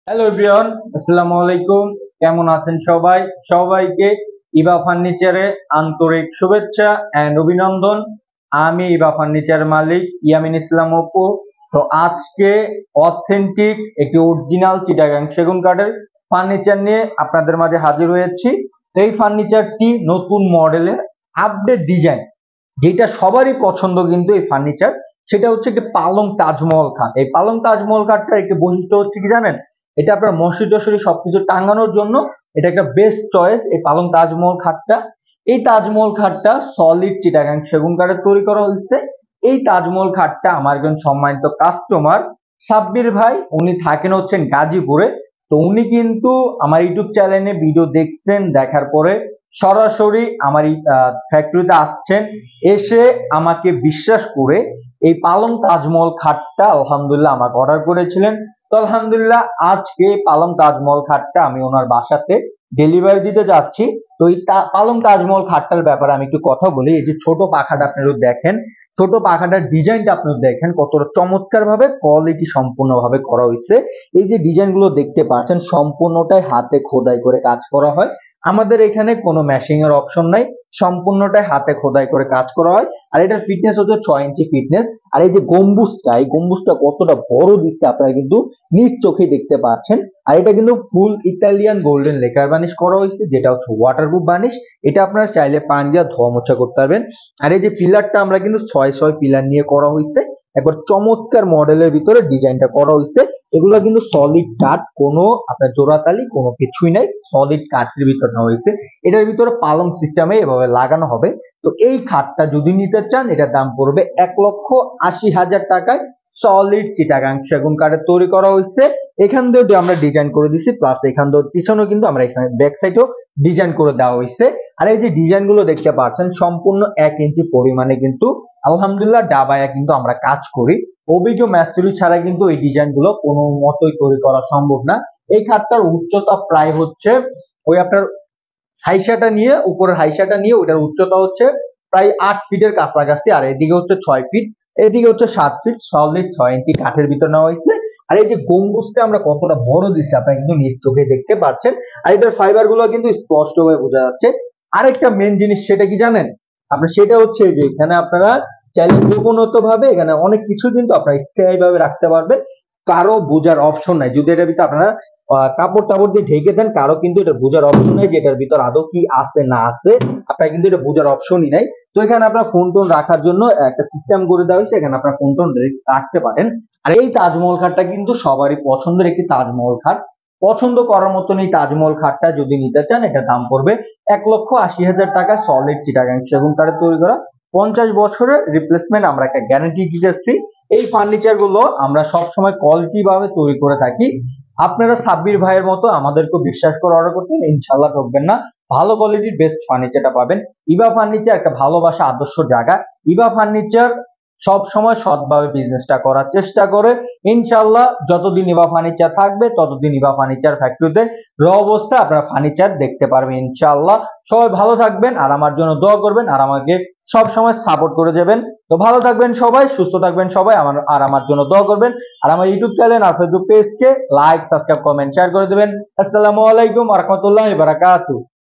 Hello everyone, আসসালামু আলাইকুম। কেমন আছেন সবাই? সবাইকে ইভা ফার্নিচারে আন্তরিক শুভেচ্ছা এন্ড অভিনন্দন। আমি ইভা ফার্নিচার মালিক ইয়ামিন ইসলাম অপু। তো আজকে অথেন্টিক একটি অরিজিনাল চিটাগাং সেগুন কাঠের ফার্নিচার নিয়ে আপনাদের মাঝে হাজির হয়েছি। এই ফার্নিচারটি নতুন মডেলের আপডেট ডিজাইন, যেটা সবারই পছন্দ কিন্তু এই ফার্নিচার, সেটা হচ্ছে একটি পালং তাজমহল খাট। এই পালং তাজমহল খাটটার একটি বৈশিষ্ট্য হচ্ছে কি জানেন? এটা আপনার মসজিদ টসিদে সবকিছু টাঙানোর জন্য এটা একটা বেস্ট চয়েস। এই পালং তাজমহল খাটটা, এই তাজমহল খাটটা সলিড চিটাগাং সেগুন কাঠের তৈরি করা হয়েছে। এই তাজমহল খাটটা আমার একজন সম্মানিত কাস্টমার সাব্বির ভাই, উনি থাকেন হচ্ছেন গাজীপুরে। তো উনি কিন্তু আমার ইউটিউব চ্যানেলে ভিডিও দেখছেন, দেখার পরে সরাসরি আমার ফ্যাক্টরিতে আসছেন, এসে আমাকে বিশ্বাস করে এই পালং তাজমহল খাটটা আলহামদুলিল্লাহ আমাকে অর্ডার করেছিলেন। তো আলহামদুলিল্লাহ আজকে পালং তাজমহল খাটটা আমি ওনার বাসাতে ডেলিভারি দিতে যাচ্ছি। তো এই পালং তাজমহল খাটটার ব্যাপারে আমি একটু কথা বলি। এই যে ছোট পাখাটা আপনারা দেখেন, ছোট পাখাটার ডিজাইনটা আপনারা দেখেন কতটা চমৎকার ভাবে কোয়ালিটি সম্পূর্ণ ভাবে করা হয়েছে। এই যে ডিজাইন গুলো দেখতে পাচ্ছেন সম্পূর্ণটাই হাতে খোদাই করে কাজ করা হয়। আমাদের এখানে কোনো ম্যাশিং এর অপশন নাই, সম্পূর্ণটাই হাতে খোদাই করে কাজ করা হয়। আর এটার ফিটনেস হচ্ছে 6 ইঞ্চি ফিটনেস। আর এই যে গম্বুজটা, এই গম্বুজটা কতটা বড় দিচ্ছে আপনারা কিন্তু নিজ চোখে দেখতে পাচ্ছেন। আর এটা কিন্তু full Italian golden lacquer varnish করা হয়েছে, যেটা হচ্ছে ওয়াটারপ্রুফ বানিশ। এটা আপনারা চাইলে পানি দিয়ে ধোয়া মোছা করতে পারবেন। আর এই যে পিলারটা আমরা কিন্তু 6 পিলার নিয়ে করা হয়েছে, একবার চমৎকার মডেলের ভিতরে ডিজাইনটা করা হয়েছে। এগুলো কিন্তু সলিড কাঠ, কোনো আপনার জোড়াতালি কোনো কিছুই নাই, সলিড কাঠের ভিতরে নেওয়া হয়েছে। এটার ভিতরে পালং সিস্টেমে এভাবে লাগানো হবে। তো এই খাটটা যদি নিতে চান, এটার দাম পড়বে 1,80,000 টাকায়। সলিড চিটাগাং সেগুন কাঠের তৈরি করা হয়েছে। এখান দিয়ে আমরা ডিজাইন করে দিছি, প্লাস এখান দিয়ে পিছনেও কিন্তু আমরা এখানে ব্যাক সাইডেও ডিজাইন করে দেওয়া হয়েছে। আর এই যে ডিজাইন গুলো দেখতে পাচ্ছেন সম্পূর্ণ 1 ইঞ্চি পরিমাণে কিন্তু আলহামদুলিল্লাহ ডাবায়া কিন্তু আমরা কাজ করি। অভিজ্ঞ মিস্ত্রি ছাড়া কিন্তু এই ডিজাইন গুলো কোনো মতোই তৈরি করা সম্ভব না। এই খাটটার উচ্চতা প্রায় হচ্ছে ওই আপনার হাইসাটা নিয়ে, উপরের হাইসাটা নিয়ে ওটার উচ্চতা হচ্ছে প্রায় 8 ফিটের কাছাকাছি। আর এদিকে হচ্ছে 6 ফিট, এদিকে হচ্ছে 7 ফিট, সলিড 6 ইঞ্চি কাঠের ভিতর নেওয়া হয়েছে। আর এই যে গম্বুজটা আমরা কতটা বড় দিচ্ছি আপনারা কিন্তু নিজ চোখে দেখতে পাচ্ছেন। আর এটার ফাইবার গুলো কিন্তু স্পষ্ট ভাবে বোঝা যাচ্ছে। আরেকটা মেন জিনিস সেটা কি জানেন আপনার? সেটা হচ্ছে যে এখানে আপনারা চাইলে গোপনত ভাবে এখানে অনেক কিছু কিন্তু আপনারা স্থায়ী ভাবে রাখতে পারবেন। কারো বোঝার অপশন নাই। যদি এটার ভিতরে আপনারা কাপড় টাপড় দিয়ে ঢেকে দেন, কারো কিন্তু এটা বোঝার অপশন নেই যে এটার ভিতর আদৌ কি আছে না আছে, আপনার কিন্তু এটা বোঝার অপশনই নাই। তো এখানে আপনার ফোন টোন রাখার জন্য একটা সিস্টেম করে দেওয়া হয়েছে, এখানে আপনার ফোন টোন রাখতে পারেন। আর এই তাজমহল খাটটা কিন্তু সবারই পছন্দের একটি তাজমহল খাট। পছন্দ করার মতন এই তাজমহল খাটটা যদি নিতে চান, এটা দাম পড়বে 1,80,000 টাকা। সলিড চিটাগাং সেগুন কাঠের তৈরি করা, 50 বছরের রিপ্লেসমেন্ট আমরা একটা গ্যারান্টি দিতেছি। এই ফার্নিচার গুলো আমরা সবসময় কোয়ালিটি ভাবে তৈরি করে থাকি। আপনারা সাব্বির ভাইয়ের মতো আমাদেরকে বিশ্বাস করে অর্ডার করতেন, ইনশাল্লাহ ঠকবেন না, ভালো কোয়ালিটির বেস্ট ফার্নিচারটা পাবেন। ইভা ফার্নিচার একটা ভালোবাসা আদর্শ জায়গা। ইভা ফার্নিচার সব সময় সৎভাবে বিজনেসটা করার চেষ্টা করে। ইনশাল্লাহ যতদিন ইভা ফার্নিচার থাকবে ততদিন ইভা ফার্নিচার ফ্যাক্টরিতে র অবস্থায় আপনারা ফার্নিচার দেখতে পারবেন ইনশাল্লাহ। সবাই ভালো থাকবেন আর আমার জন্য দোয়া করবেন, আর আমাকে সব সময় সাপোর্ট করে যাবেন। তো ভালো থাকবেন সবাই, সুস্থ থাকবেন সবাই, আমার জন্য দোয়া করবেন। আর আমার ইউটিউব চ্যানেল আর ফেসবুক পেজকে লাইক, সাবস্ক্রাইব, কমেন্ট, শেয়ার করে দেবেন। আসসালামু আলাইকুম ওয়া রাহমাতুল্লাহি ওয়া বারাকাতুহু।